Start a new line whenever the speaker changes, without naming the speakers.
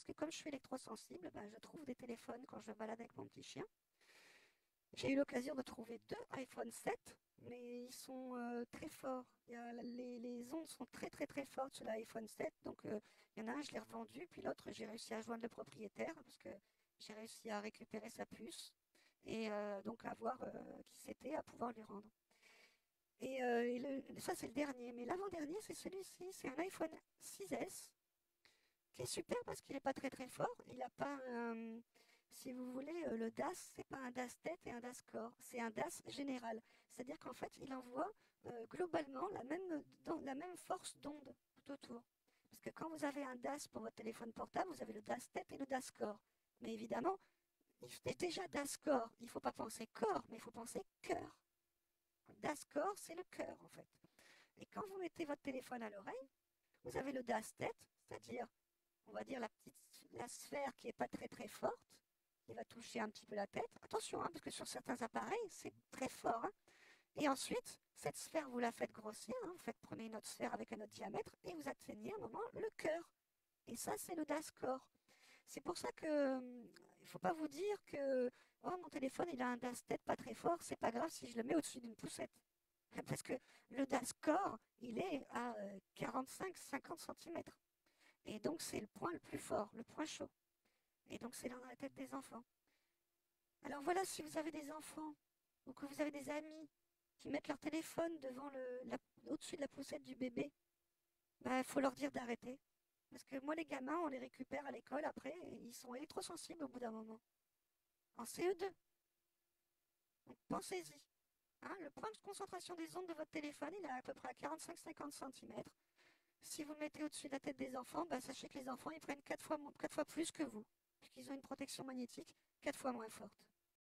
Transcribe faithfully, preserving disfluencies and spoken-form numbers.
que comme je suis électrosensible, bah, je trouve des téléphones quand je me balade avec mon petit chien. J'ai eu l'occasion de trouver deux iPhone sept, mais ils sont euh, très forts. Il y a- les, les ondes sont très très très fortes sur l'iPhone sept. Donc euh, il y en a un, je l'ai revendu, puis l'autre, j'ai réussi à joindre le propriétaire parce que j'ai réussi à récupérer sa puce et euh, donc à voir euh, qui c'était, à pouvoir lui rendre. Et, euh, et le- ça, c'est le dernier. Mais l'avant-dernier, c'est celui-ci. C'est un iPhone six S qui est super parce qu'il n'est pas très très fort. Il n'a pas un- Si vous voulez, euh, le D A S, c'est pas un D A S tête et un D A S corps, c'est un D A S général. C'est-à-dire qu'en fait, il envoie euh, globalement la même, dans- la même force d'onde tout autour. Parce que quand vous avez un D A S pour votre téléphone portable, vous avez le D A S tête et le D A S corps. Mais évidemment, il est déjà D A S corps. Il ne faut pas penser corps, mais il faut penser cœur. D A S corps, c'est le cœur en fait. Et quand vous mettez votre téléphone à l'oreille, vous avez le D A S tête, c'est-à-dire on va dire la petite la sphère qui est pas très très forte, qui va toucher un petit peu la tête. Attention, hein, parce que sur certains appareils, c'est très fort. Hein. Et ensuite, cette sphère, vous la faites grossir. Hein, vous faites, prenez une autre sphère avec un autre diamètre et vous atteignez à un moment le cœur. Et ça, c'est le D A S Core. C'est pour ça que euh, il ne faut pas vous dire que oh, mon téléphone, il a un D A S tête pas très fort. C'est pas grave si je le mets au-dessus d'une poussette. Parce que le D A S Core, il est à euh, quarante-cinq à cinquante centimètres. Et donc, c'est le point le plus fort, le point chaud. Et donc, c'est dans la tête des enfants. Alors voilà, si vous avez des enfants ou que vous avez des amis qui mettent leur téléphone devant le, la- au-dessus de la poussette du bébé, il bah, faut leur dire d'arrêter. Parce que moi, les gamins, on les récupère à l'école après, et ils sont électrosensibles au bout d'un moment. En C E deux. Donc pensez-y. Hein, le point de concentration des ondes de votre téléphone, il est à peu près à quarante-cinq à cinquante centimètres. Si vous le mettez au-dessus de la tête des enfants, bah, sachez que les enfants, ils prennent quatre fois, quatre fois plus que vous, puisqu'ils ont une protection magnétique quatre fois moins forte.